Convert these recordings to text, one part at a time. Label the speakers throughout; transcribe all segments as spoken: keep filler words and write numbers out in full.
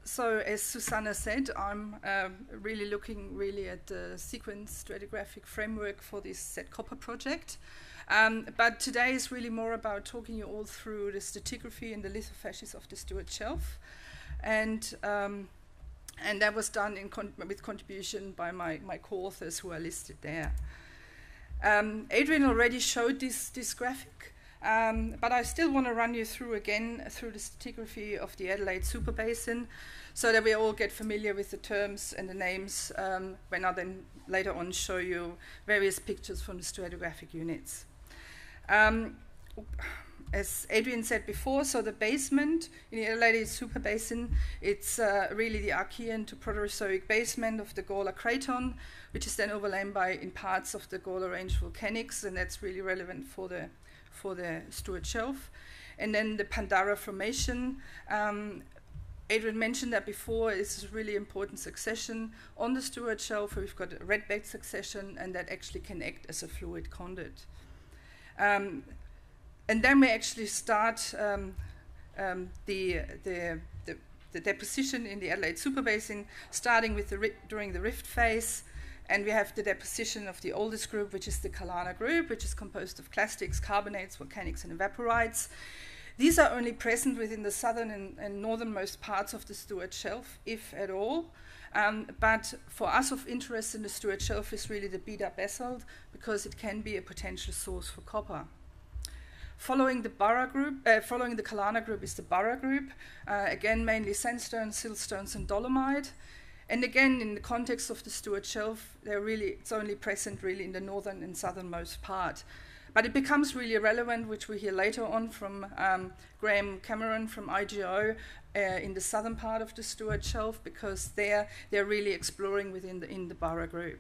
Speaker 1: so as Susanna said, I'm uh, really looking really at the sequence stratigraphic framework for this SedCu project. Um, but today is really more about talking you all through the stratigraphy and the lithofacies of the Stuart Shelf. And, um, and that was done in con with contribution by my, my co-authors who are listed there. Um, Adrian already showed this, this graphic, um, but I still want to run you through again through the stratigraphy of the Adelaide Superbasin so that we all get familiar with the terms and the names um, when I then later on show you various pictures from the stratigraphic units. Um, as Adrian said before, so the basement in the Adelaide Superbasin, it's uh, really the Archean to Proterozoic basement of the Gawler Craton, which is then overlain by in parts of the Gawler Range volcanics, and that's really relevant for the for the Stuart Shelf. And then the Pandara Formation. Um, Adrian mentioned that before. This is really important succession on the Stuart Shelf, where we've got a red bed succession, and that actually can act as a fluid conduit. Um, and then we actually start um, um, the, the, the, the deposition in the Adelaide Superbasin, starting with the during the rift phase, and we have the deposition of the oldest group, which is the Kalana group, which is composed of clastics, carbonates, volcanics, and evaporites. These are only present within the southern and, and northernmost parts of the Stuart Shelf, if at all. Um, but for us of interest in the Stuart Shelf is really the beta basalt, because it can be a potential source for copper. Following the Barra group, uh, following the Kalana group is the Barra group, uh, again mainly sandstone, siltstones, and dolomite. And again, in the context of the Stuart Shelf, they're really it's only present really in the northern and southernmost part. But it becomes really relevant, which we hear later on from um, Graham Cameron from I G O uh, in the southern part of the Stuart Shelf, because there they're really exploring within the, in the Barra group.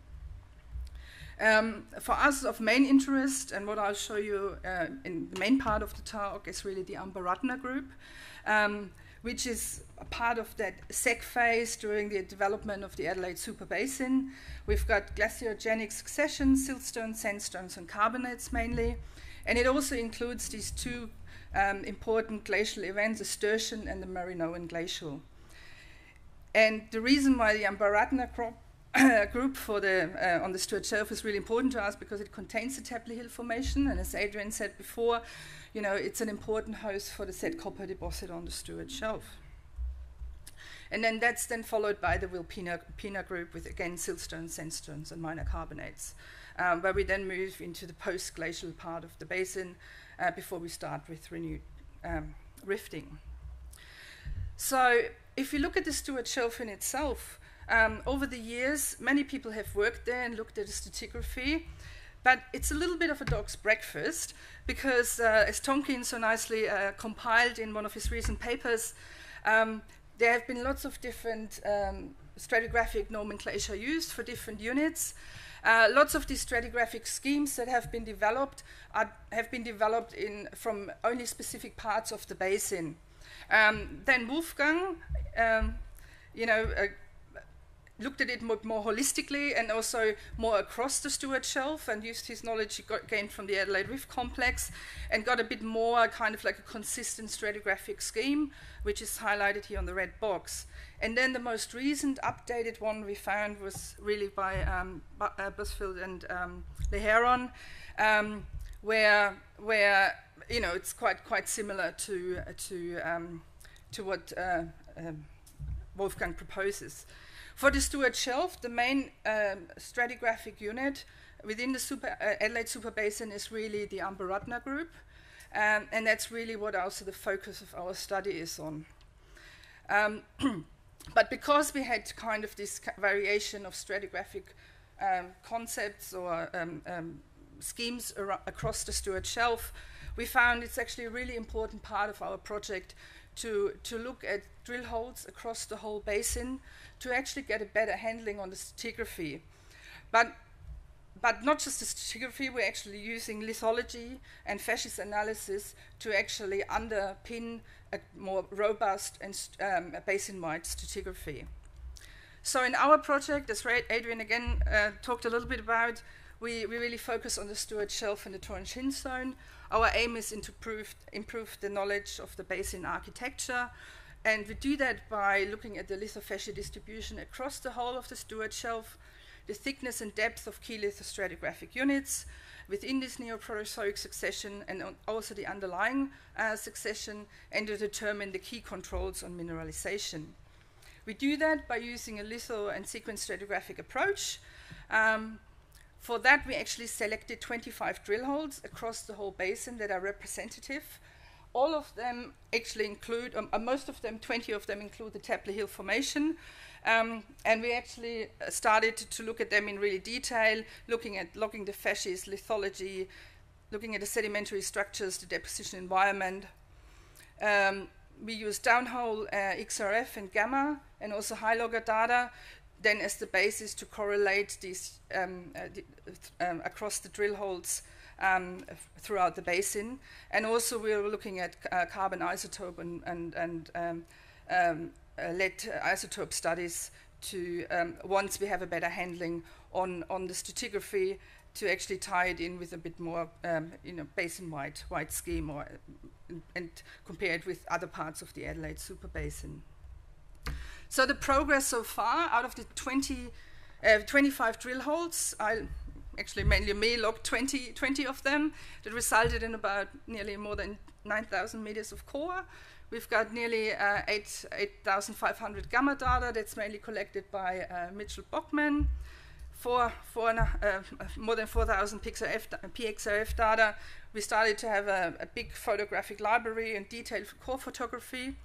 Speaker 1: Um, for us of main interest, and what I'll show you uh, in the main part of the talk, is really the Ambaratna group, um, which is a part of that sec phase during the development of the Adelaide Superbasin. We've got glaciogenic succession, siltstones, sandstones, and carbonates mainly. And it also includes these two um, important glacial events, the Sturtian and the Marinoan glacial. And the reason why the Ambaratna crop group for the, uh, on the Stuart Shelf is really important to us because it contains the Tapley Hill Formation, and as Adrian said before, you know, it's an important host for the SedCu deposit on the Stuart Shelf. And then that's then followed by the Wilpena group with, again, siltstones, sandstones, and minor carbonates, um, where we then move into the post-glacial part of the basin uh, before we start with renewed um, rifting. So if you look at the Stuart Shelf in itself, Um, over the years, many people have worked there and looked at the stratigraphy, but it's a little bit of a dog's breakfast because, uh, as Tonkin so nicely uh, compiled in one of his recent papers, um, there have been lots of different um, stratigraphic nomenclature used for different units. Uh, lots of these stratigraphic schemes that have been developed are, have been developed in, from only specific parts of the basin. Um, then Wolfgang, um, you know, uh, looked at it more, more holistically and also more across the Stuart Shelf, and used his knowledge he got, gained from the Adelaide Rift Complex, and got a bit more kind of like a consistent stratigraphic scheme, which is highlighted here on the red box. And then the most recent updated one we found was really by um, uh, Busfield and um, Leheron, um, where where you know it's quite quite similar to uh, to um, to what uh, um, Wolfgang proposes. For the Stuart Shelf, the main um, stratigraphic unit within the super, uh, Adelaide Superbasin is really the Ambaratna group, um, and that's really what also the focus of our study is on. Um, but because we had kind of this variation of stratigraphic um, concepts or um, um, schemes across the Stuart Shelf, we found it's actually a really important part of our project to, to look at drill holes across the whole basin to actually get a better handling on the stratigraphy. But, but not just the stratigraphy, we're actually using lithology and facies analysis to actually underpin a more robust and um, basin-wide stratigraphy. So in our project, as Adrian again uh, talked a little bit about, we, we really focus on the Stuart Shelf and the Torrens Shin zone. Our aim is to improve, improve the knowledge of the basin architecture And we do that by looking at the lithofacies distribution across the whole of the Stuart Shelf, the thickness and depth of key lithostratigraphic units within this Neoproterozoic succession, and also the underlying uh, succession, and to determine the key controls on mineralization. We do that by using a litho and sequence stratigraphic approach. Um, for that, we actually selected twenty-five drill holes across the whole basin that are representative. All of them actually include, um, uh, most of them, twenty of them include the Tapley Hill Formation. Um, and we actually started to look at them in really detail, looking at logging the facies, lithology, looking at the sedimentary structures, the deposition environment. Um, we use downhole uh, X R F and gamma, and also high logger data, then as the basis to correlate these um, uh, the, um, across the drill holes um, throughout the basin. And also we were looking at uh, carbon isotope and, and, and um, um, Uh, lead isotope studies to, um, once we have a better handling on, on the stratigraphy, to actually tie it in with a bit more, um, you know, basin-wide wide scheme, or, uh, and compare it with other parts of the Adelaide Super Basin. So the progress so far, out of the twenty, uh, twenty-five drill holes, I actually mainly me logged twenty, twenty of them, that resulted in about nearly more than nine thousand meters of core. We've got nearly uh, eight thousand five hundred gamma data that's mainly collected by uh, Mitchell Bockman. Four, four, uh, more than four thousand P X R F data. We started to have a, a big photographic library and detailed core photography.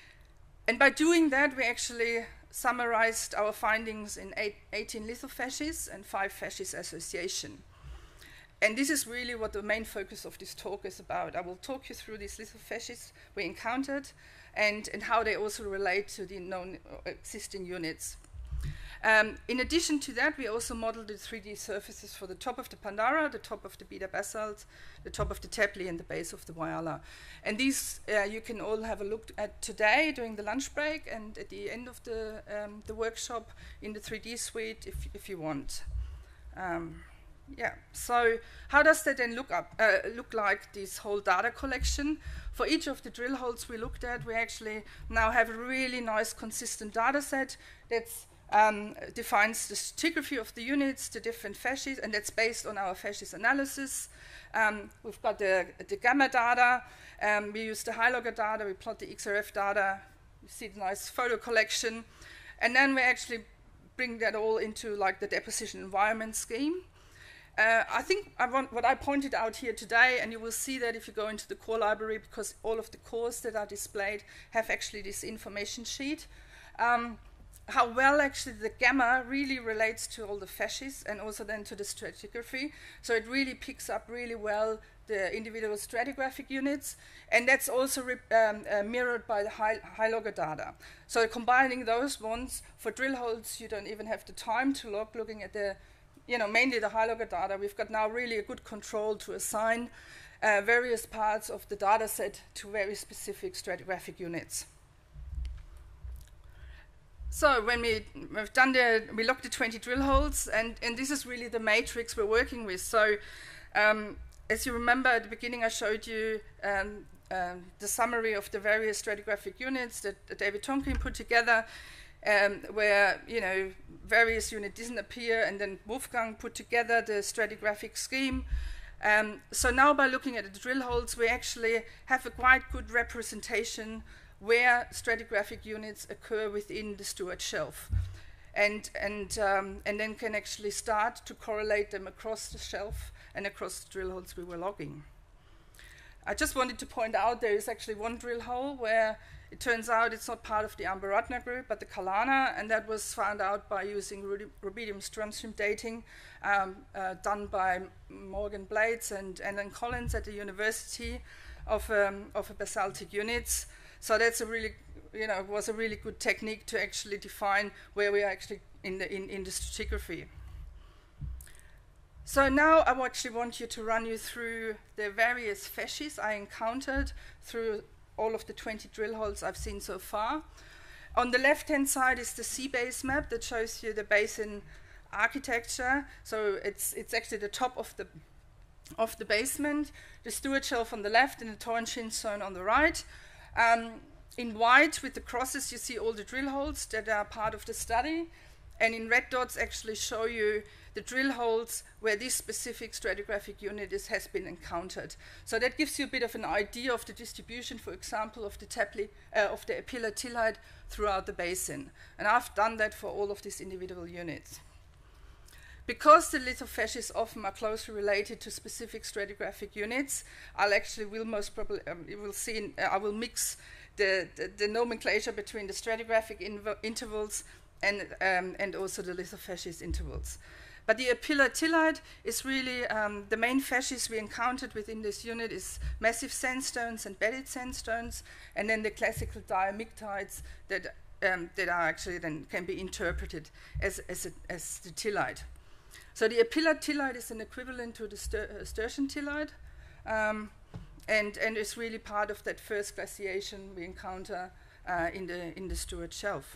Speaker 1: And by doing that, we actually summarized our findings in eight, eighteen lithofacies and five facies association. And this is really what the main focus of this talk is about. I will talk you through these lithofacies we encountered, and, and how they also relate to the known existing units. Um, in addition to that, we also modeled the three D surfaces for the top of the Pandara, the top of the Beta basalt, the top of the Tapley, and the base of the Whyalla. And these uh, you can all have a look at today during the lunch break, and at the end of the, um, the workshop in the three D suite if, if you want. Um, Yeah, so how does that then look up, uh, look like, this whole data collection? For each of the drill holes we looked at, we actually now have a really nice consistent data set that um, defines the stratigraphy of the units, the different facies, and that's based on our facies analysis. Um, we've got the, the gamma data, um, we use the high logger data, we plot the X R F data, you see the nice photo collection, and then we actually bring that all into like the deposition environment scheme. Uh, I think I want, what I pointed out here today, and you will see that if you go into the core library, because all of the cores that are displayed have actually this information sheet, um, how well actually the gamma really relates to all the facies and also then to the stratigraphy. So it really picks up really well the individual stratigraphic units, and that's also um, uh, mirrored by the high, high logger data. So combining those ones, for drill holes, you don't even have the time to log, looking at the you know, mainly the high logger data. We've got now really a good control to assign uh, various parts of the data set to very specific stratigraphic units. So when we, we've done the, we logged the twenty drill holes, and, and this is really the matrix we're working with. So um, as you remember at the beginning, I showed you um, um, the summary of the various stratigraphic units that, that David Tonkin put together. Um, where, you know, various units didn't appear, and then Wolfgang put together the stratigraphic scheme. Um, so now by looking at the drill holes, we actually have a quite good representation where stratigraphic units occur within the Stuart Shelf. And, and, um, and then can actually start to correlate them across the shelf and across the drill holes we were logging. I just wanted to point out there is actually one drill hole where it turns out it's not part of the Ambaratna group, but the Kalana, and that was found out by using rubidium strontium dating um, uh, done by Morgan Blades and, and then Collins at the University of, um, of basaltic units. So that's a really, you know, was a really good technique to actually define where we are actually in the, in, in the stratigraphy. So now I actually want you to run you through the various facies I encountered through all of the twenty drill holes I've seen so far. On the left-hand side is the sea base map that shows you the basin architecture. So it's it's actually the top of the of the basement, the Stuart Shelf on the left, and the Torrenshin zone on the right. Um, in white with the crosses, you see all the drill holes that are part of the study. And in red dots actually show you the drill holes where this specific stratigraphic unit is, has been encountered. So that gives you a bit of an idea of the distribution, for example, of the, tapli, uh, of the epilotillite throughout the basin. And I've done that for all of these individual units. Because the lithofacies often are closely related to specific stratigraphic units, I'll actually will most probably, um, you will see, in, uh, I will mix the, the, the nomenclature between the stratigraphic intervals and, um, and also the lithofacies intervals. But the epilotillite is really, um, the main facies we encountered within this unit is massive sandstones and bedded sandstones, and then the classical diamictites that, um, that are actually then can be interpreted as, as, a, as the tillite. So the epilotillite is an equivalent to the ster uh, sturgeon-tillite, um, and, and is really part of that first glaciation we encounter uh, in, the, in the Stuart Shelf.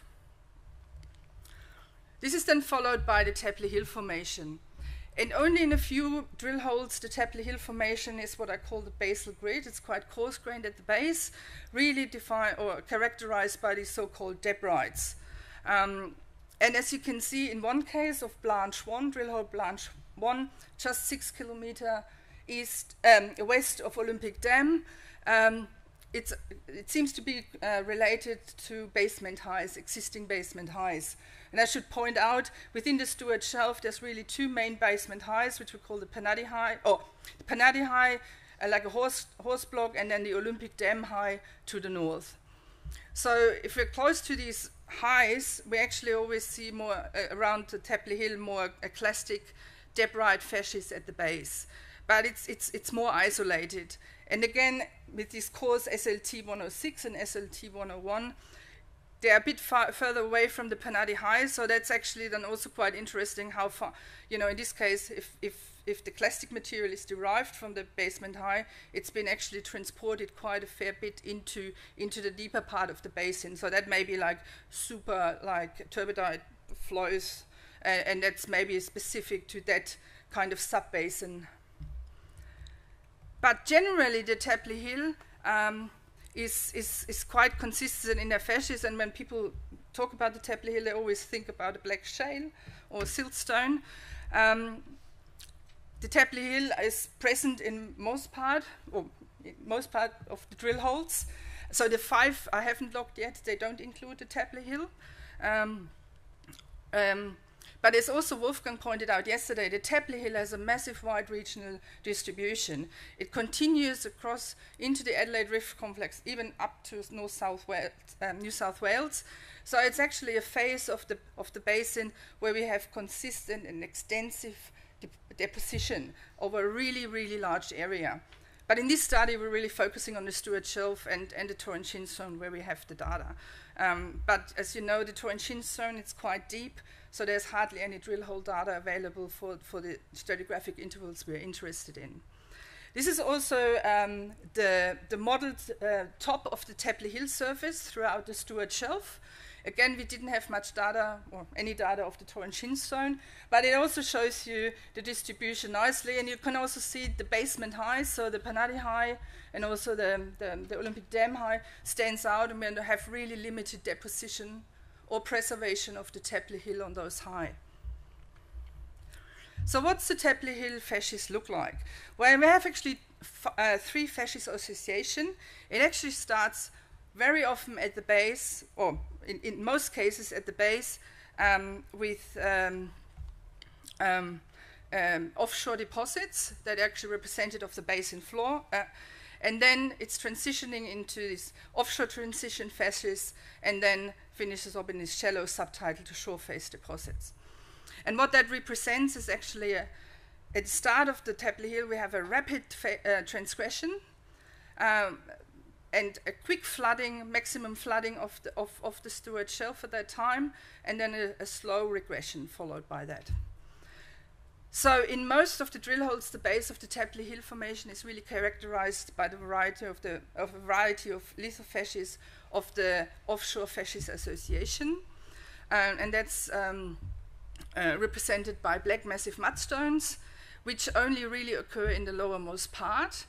Speaker 1: This is then followed by the Tapley Hill Formation. And only in a few drill holes, the Tapley Hill Formation is what I call the basal grid. It's quite coarse-grained at the base, really defined or characterized by these so-called debrites. Um, and as you can see in one case of Blanche one, drill hole Blanche one, just six kilometer east, um, west of Olympic Dam, um, it's, it seems to be uh, related to basement highs, existing basement highs. And I should point out, within the Stuart Shelf, there's really two main basement highs, which we call the Panadi High, or the Panadi High, uh, like a horse, horse block, and then the Olympic Dam High to the north. So if we're close to these highs, we actually always see more, uh, around the Tapley Hill, more uh, classic debrite facies at the base. But it's, it's, it's more isolated. And again, with these cores S L T one oh six and S L T one oh one, they're a bit far further away from the Panadi High, so that's actually then also quite interesting how far, you know, in this case, if, if, if the clastic material is derived from the basement high, it's been actually transported quite a fair bit into, into the deeper part of the basin. So that may be like super, like turbidite flows, uh, and that's maybe specific to that kind of sub-basin. But generally, the Tapley Hill, um, Is, is, is quite consistent in their facies, and when people talk about the Tapley Hill, they always think about a black shale or siltstone. Um, the Tapley Hill is present in most part, or in most part of the drill holes. So the five I haven't logged yet, they don't include the Tapley Hill. Um, um, But as also Wolfgang pointed out yesterday, the Tapley Hill has a massive wide regional distribution. It continues across into the Adelaide Rift complex, even up to North South Wales, um, New South Wales. So it's actually a phase of the, of the basin where we have consistent and extensive de deposition over a really, really large area. But in this study, we're really focusing on the Stuart Shelf and, and the Torrentian Zone where we have the data. Um, but as you know, the Torrentian Zone, it's quite deep, so there's hardly any drill hole data available for, for the stratigraphic intervals we're interested in. This is also um, the, the modeled uh, top of the Tapley Hill surface throughout the Stuart Shelf. Again, we didn't have much data, or any data of the Torrentian Zone, but it also shows you the distribution nicely, and you can also see the basement highs, so the Panadi High and also the, the, the Olympic Dam High stands out, and we have really limited deposition or preservation of the Tapley Hill on those high. So what's the Tapley Hill facies look like? Well, we have actually f uh, three facies association. It actually starts very often at the base, or in, in most cases at the base, um, with um, um, um, offshore deposits that are actually represented of the basin floor. Uh, and then it's transitioning into this offshore transition facies, and then finishes up in this shallow subtidal to shore face deposits. And what that represents is actually, a, at the start of the Tapley Hill, we have a rapid uh, transgression, um, and a quick flooding, maximum flooding of the, of, of the Stuart Shelf at that time, and then a, a slow regression followed by that. So in most of the drill holes, the base of the Tapley Hill Formation is really characterized by the variety of, the, of a variety of lithofacies of the Offshore Facies Association, uh, and that's um, uh, represented by black massive mudstones, which only really occur in the lowermost part.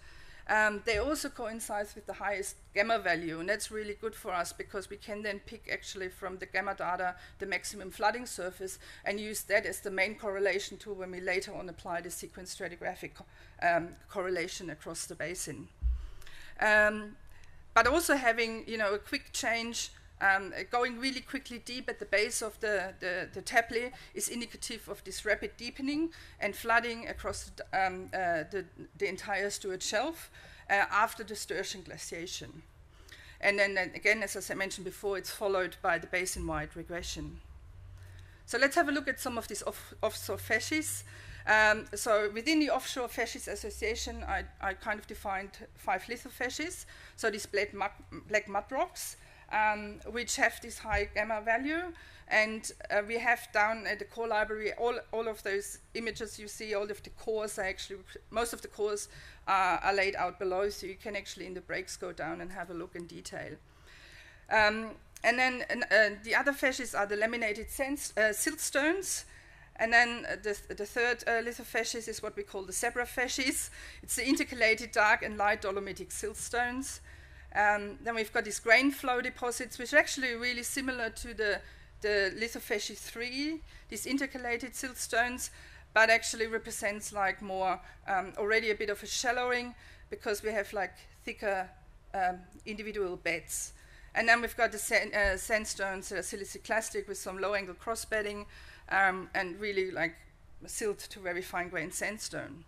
Speaker 1: Um, they also coincide with the highest gamma value, and that's really good for us because we can then pick actually from the gamma data the maximum flooding surface and use that as the main correlation tool when we later on apply the sequence stratigraphic co um, correlation across the basin. Um, but also having, you know, a quick change, um, going really quickly deep at the base of the, the, the Tapley is indicative of this rapid deepening and flooding across um, uh, the, the entire Stuart Shelf uh, after the Sturtian glaciation. And then, then again, as I mentioned before, it's followed by the basin-wide regression. So let's have a look at some of these off offshore facies. Um, so within the Offshore Facies Association, I, I kind of defined five lithofacies. So these black mud, black mud rocks, um, which have this high gamma value. And uh, we have down at the core library, all, all of those images you see, all of the cores are actually, most of the cores are, are laid out below, so you can actually in the breaks go down and have a look in detail. Um, and then uh, the other facies are the laminated sense, uh, siltstones. And then uh, the, the third uh, lithofacies is what we call the zebra facies. It's the intercalated dark and light dolomitic siltstones. Um, then we've got these grain flow deposits, which are actually really similar to the, the lithofacies three, these intercalated siltstones, but actually represents like more, um, already a bit of a shallowing because we have like thicker um, individual beds. And then we've got the sand, uh, sandstones that are siliciclastic with some low angle cross bedding. Um, and really like silt to very fine grained sandstone.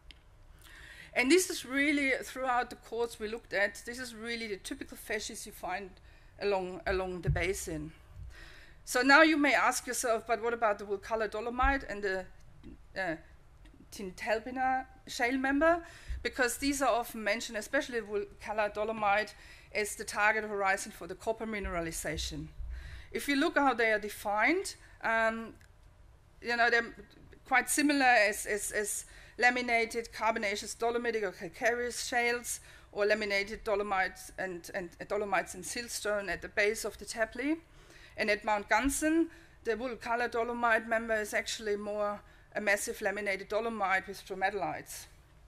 Speaker 1: And this is really, throughout the cores we looked at, this is really the typical facies you find along, along the basin. So now you may ask yourself, but what about the Woolcolour dolomite and the uh, Tintalpina shale member? Because these are often mentioned, especially the Woolcolour dolomite, as the target horizon for the copper mineralization. If you look how they are defined, Um, you know, they're quite similar as, as, as laminated carbonaceous dolomitic or calcareous shales, or laminated dolomites and, and uh, dolomites and siltstone at the base of the Tapley. And at Mount Gunson, the Woolcolour dolomite member is actually more a massive laminated dolomite with stromatolites.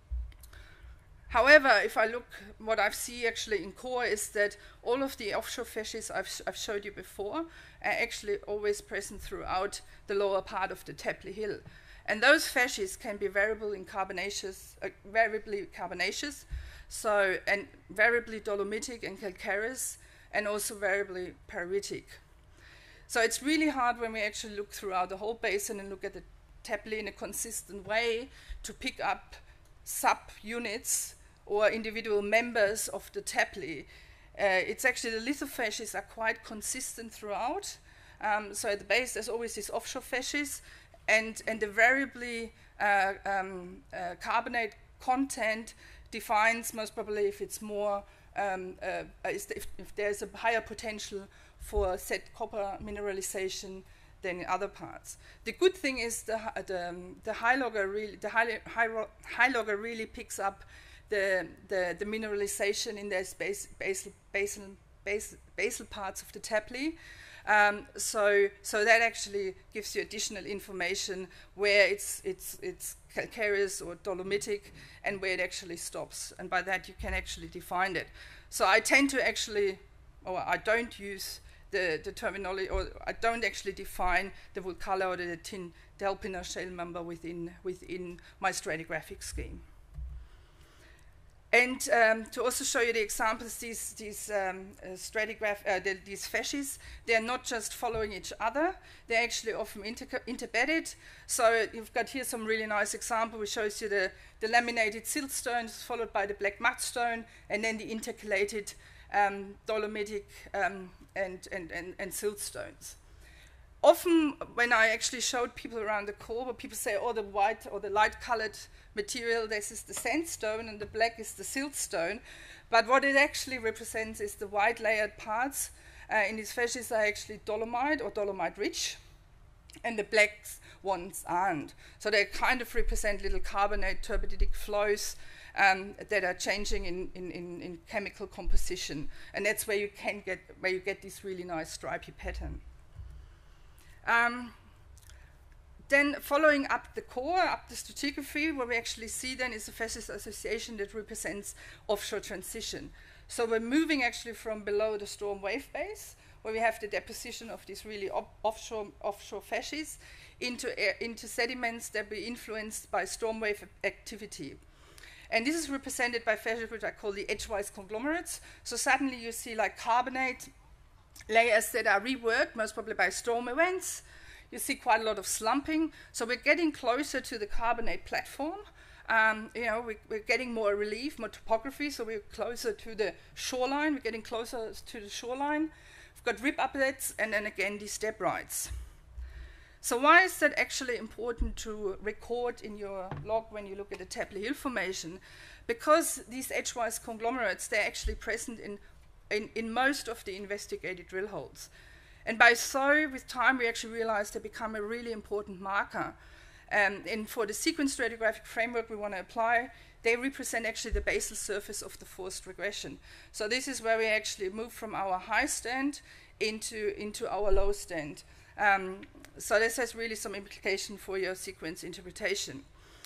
Speaker 1: However, if I look, what I see actually in core is that all of the offshore facies I've, sh I've showed you before are actually always present throughout the lower part of the Tapley Hill. And those facies can be variable in carbonaceous, uh, variably carbonaceous, so, and variably dolomitic and calcareous, and also variably pyritic. So it's really hard when we actually look throughout the whole basin and look at the Tapley in a consistent way to pick up sub-units or individual members of the Tapley. Uh, it's actually the lithofacies are quite consistent throughout. Um, so at the base there's always these offshore facies, and, and the variably uh, um, uh, carbonate content defines most probably if it's more, um, uh, if, if there's a higher potential for said copper mineralization than in other parts. The good thing is the, the, the high logger really, the high, high, high logger really picks up the, the, the mineralization in those base, basal, basal, basal, basal parts of the Tapley. Um, so, so that actually gives you additional information where it's, it's, it's calcareous or dolomitic and where it actually stops. And by that you can actually define it. So I tend to actually, or I don't use the, the terminology, or I don't actually define the Woolcolour or the Tintalpina shale member within, within my stratigraphic scheme. And um, to also show you the examples, these, these um, uh, stratigraph, uh, the, these facies, they're not just following each other, they're actually often inter interbedded. So you've got here some really nice example which shows you the, the laminated siltstones followed by the black mudstone, and then the intercalated um, dolomitic um, and, and, and, and siltstones. Often when I actually showed people around the core, where people say, oh, the white or the light colored material, this is the sandstone and the black is the siltstone. But what it actually represents is the white layered parts uh, in these facies are actually dolomite or dolomite rich, and the black ones aren't. So they kind of represent little carbonate turbiditic flows um, that are changing in, in, in, in chemical composition. And that's where you can get, where you get this really nice stripy pattern. Um, then following up the core, up the stratigraphy, what we actually see then is a facies association that represents offshore transition. So we're moving actually from below the storm wave base, where we have the deposition of these really offshore, offshore facies, into, air, into sediments that be influenced by storm wave activity. And this is represented by facies which I call the edgewise conglomerates. So suddenly you see like carbonate layers that are reworked, most probably by storm events. You see quite a lot of slumping. So we're getting closer to the carbonate platform. Um, you know, we, we're getting more relief, more topography, so we're closer to the shoreline. We're getting closer to the shoreline. We've got rip uplets, and then again, these debrides. So why is that actually important to record in your log when you look at the Tapley Hill Formation? Because these edgewise conglomerates, they're actually present in, in, in most of the investigated drill holes. And by so, with time, we actually realized they become a really important marker. Um, and for the sequence stratigraphic framework we want to apply, they represent actually the basal surface of the forced regression. So this is where we actually move from our high stand into, into our low stand. Um, so this has really some implication for your sequence interpretation.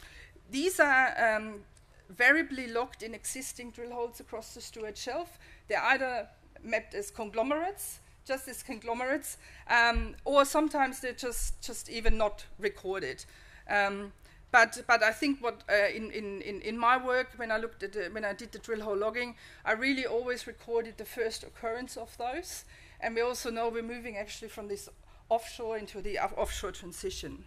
Speaker 1: These are um, variably locked in existing drill holes across the Stuart Shelf. They're either mapped as conglomerates, just as conglomerates, um, or sometimes they're just, just even not recorded. Um, but, but I think what uh, in, in, in my work, when I looked at the, when I did the drill hole logging, I really always recorded the first occurrence of those. And we also know we're moving actually from this offshore into the offshore transition.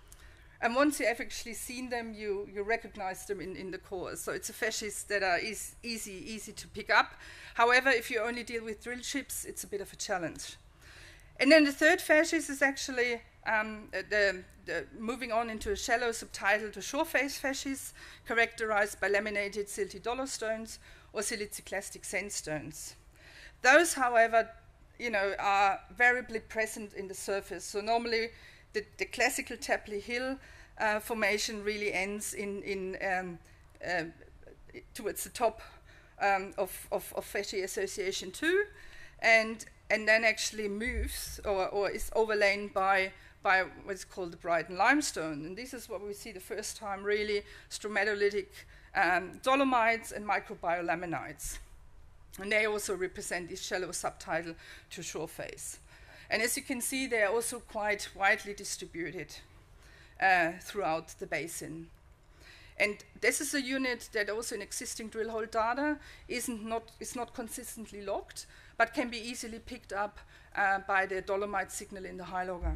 Speaker 1: And once you have actually seen them, you, you recognize them in, in the cores. So it's a facies that are is easy, easy to pick up. However, if you only deal with drill ships, it's a bit of a challenge. And then the third facies is actually um, the, the moving on into a shallow subtidal to shore face facies, characterized by laminated silty dollostones or siliciclastic sandstones. Those, however, you know, are variably present in the surface. So normally, the, the classical Tapley Hill uh, formation really ends in, in um, uh, towards the top um, of, of, of facies association two, and and then actually moves or, or is overlain by by what's called the Brighton limestone. And this is what we see the first time, really, stromatolitic um, dolomites and microbiolaminites. And they also represent this shallow subtidal to shore face. And as you can see, they are also quite widely distributed uh, throughout the basin. And this is a unit that also in existing drill hole data isn't not, is not consistently logged, but can be easily picked up uh, by the dolomite signal in the high logger.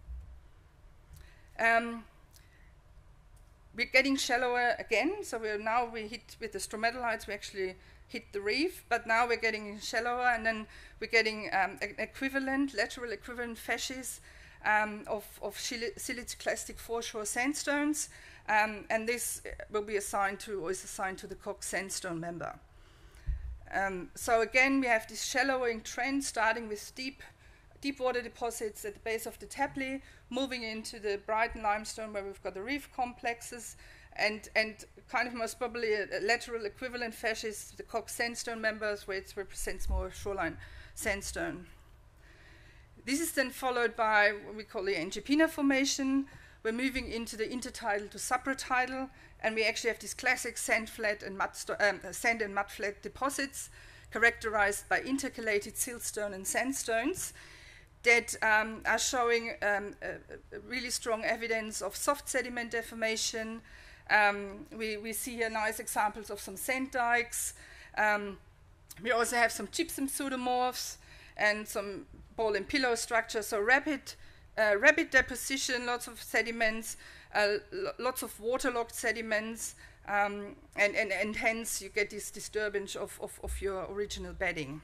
Speaker 1: Um, we're getting shallower again, so we're now we hit with the stromatolites, we actually hit the reef, but now we're getting shallower, and then we're getting um, an equivalent, lateral equivalent facies um, of, of siliciclastic foreshore sandstones, um, and this will be assigned to, or is assigned to the Cox sandstone member. Um, so again, we have this shallowing trend starting with deep, deep water deposits at the base of the Tapley, moving into the Brighton limestone where we've got the reef complexes, and, and kind of most probably a, a lateral equivalent facies, the Cox sandstone members, where it represents more shoreline sandstone. This is then followed by what we call the Angepina formation. We're moving into the intertidal to subtidal, and we actually have these classic sand flat and mud um, sand and mud flat deposits characterized by intercalated siltstone and sandstones that um, are showing um, a, a really strong evidence of soft sediment deformation. Um, we, we see here nice examples of some sand dikes. Um, we also have some gypsum pseudomorphs and some ball and pillow structure, so rapid, uh, rapid deposition, lots of sediments, uh, lo lots of waterlogged sediments, um, and, and, and hence you get this disturbance of, of, of your original bedding.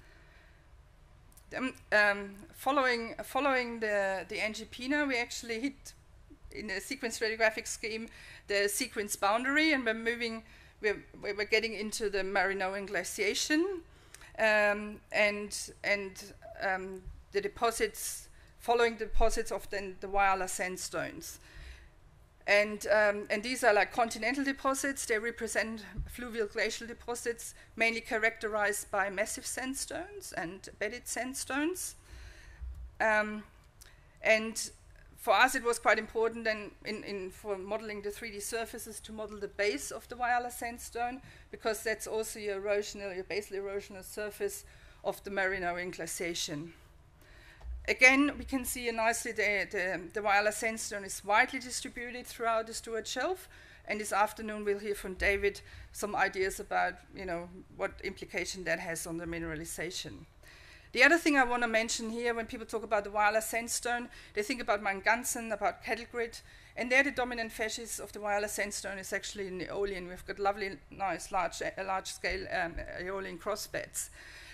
Speaker 1: Um, um, following following the, the Angepina, we actually hit, in a sequence stratigraphic scheme, the sequence boundary, and we're moving, we're, we're getting into the Marinoan glaciation, um, and, and um, the deposits, following the deposits of then the Whyalla sandstones. And, um, and these are like continental deposits. They represent fluvial glacial deposits, mainly characterized by massive sandstones and bedded sandstones. Um, and for us, it was quite important then in, in for modeling the three D surfaces to model the base of the Whyalla sandstone, because that's also your erosional, your basal erosional surface of the Marino glaciation. Again, we can see nicely the, the, the Whyalla sandstone is widely distributed throughout the Stuart Shelf, and this afternoon we'll hear from David some ideas about, you know, what implication that has on the mineralization. The other thing I want to mention here, when people talk about the Whyalla sandstone, they think about Mount Gunson, about Kettle Grit, and there the dominant facies of the Whyalla sandstone is actually in the Aeolian. We've got lovely, nice, large, uh, large-scale um, Aeolian crossbeds.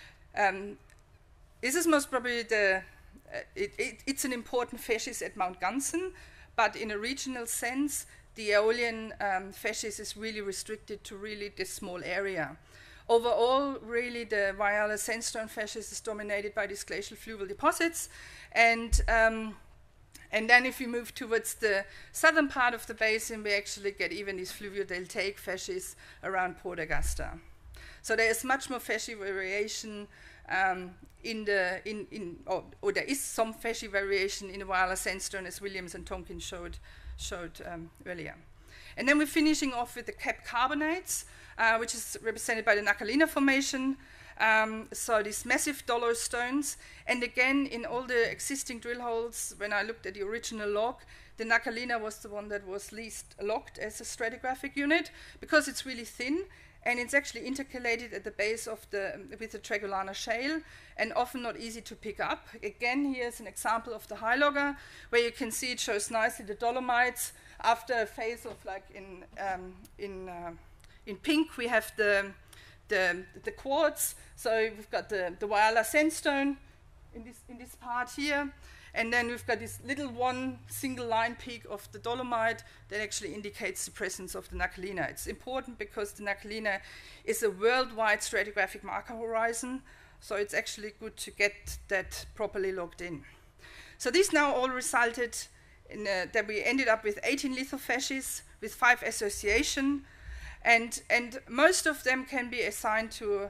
Speaker 1: Um, this is most probably the, uh, it, it, it's an important facies at Mount Gunson, but in a regional sense, the Aeolian um, facies is really restricted to really this small area. Overall, really, the Whyalla sandstone facies is dominated by these glacial fluvial deposits, and um, and then if we move towards the southern part of the basin, we actually get even these fluvio-deltaic facies around Port Augusta. So there is much more facies variation um, in the in in or, or there is some facies variation in the Whyalla sandstone, as Williams and Tonkin showed showed um, earlier. And then we're finishing off with the cap carbonates, uh, which is represented by the Nakalina Formation. Um, so these massive dollar stones. And again, in all the existing drill holes, when I looked at the original log, the Nakalina was the one that was least logged as a stratigraphic unit, because it's really thin, and it's actually intercalated at the base of the, with the Tragulana shale, and often not easy to pick up. Again, here's an example of the high logger, where you can see it shows nicely the dolomites. After a phase of like in um, in uh, in pink, we have the the the quartz. So we've got the the Whyalla sandstone in this in this part here, and then we've got this little one single line peak of the dolomite that actually indicates the presence of the Nakalina. It's important because the Nakalina is a worldwide stratigraphic marker horizon, so it's actually good to get that properly logged in. So these now all resulted in uh, that we ended up with eighteen lithofacies with five association, and and most of them can be assigned to,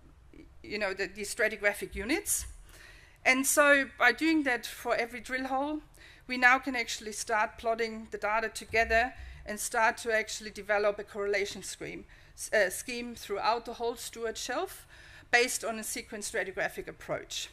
Speaker 1: you know, the, the stratigraphic units. And so by doing that for every drill hole, we now can actually start plotting the data together and start to actually develop a correlation scheme, uh, scheme throughout the whole Stuart Shelf based on a sequence stratigraphic approach.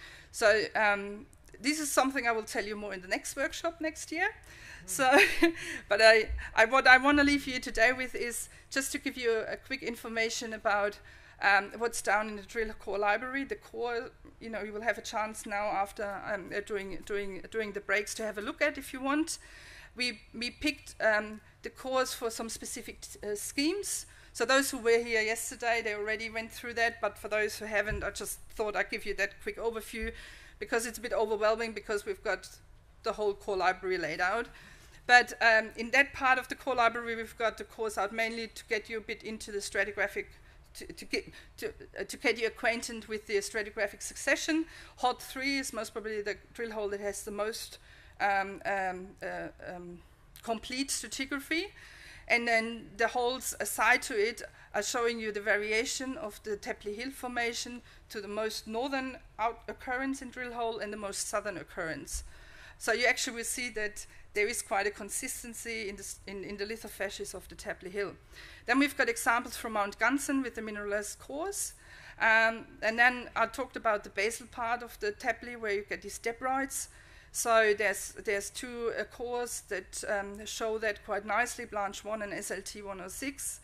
Speaker 1: So um, this is something I will tell you more in the next workshop next year. Mm. So, but I, I, what I want to leave you today with is just to give you a, a quick information about um, what's down in the drill core library. The core, you know, you will have a chance now after um, uh, doing, doing, doing the breaks to have a look at if you want. We, we picked um, the cores for some specific uh, schemes. So those who were here yesterday, they already went through that, but for those who haven't, I just thought I'd give you that quick overview, because it's a bit overwhelming because we've got the whole core library laid out. But um, in that part of the core library, we've got the cores out mainly to get you a bit into the stratigraphic, to, to, get, to, uh, to get you acquainted with the stratigraphic succession. H O T three is most probably the drill hole that has the most um, um, uh, um, complete stratigraphy. And then the holes aside to it are showing you the variation of the Tapley Hill Formation to the most northern out occurrence in drill hole and the most southern occurrence. So you actually will see that there is quite a consistency in the, in, in the lithofacies of the Tapley Hill. Then we've got examples from Mount Gunson with the mineralized cores. Um, and then I talked about the basal part of the Tapley where you get these debroids. So there's there's two uh, cores that um, show that quite nicely, Blanche one and S L T one oh six.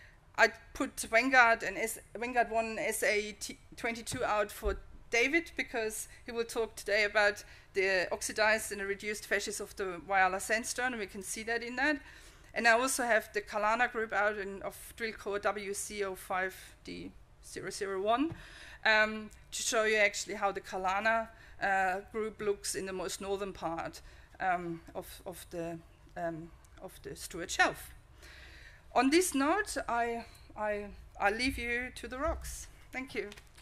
Speaker 1: I put Vanguard and S Vanguard one and S A twenty-two out for David because he will talk today about the oxidized and the reduced facies of the Whyalla sandstone, and we can see that in that. And I also have the Kalana group out in, of drill core W C zero five D zero zero one um, to show you actually how the Kalana Uh, group looks in the most northern part um, of, of, the, um, of the Stuart Shelf. On this note, I, I, I leave you to the rocks. Thank you.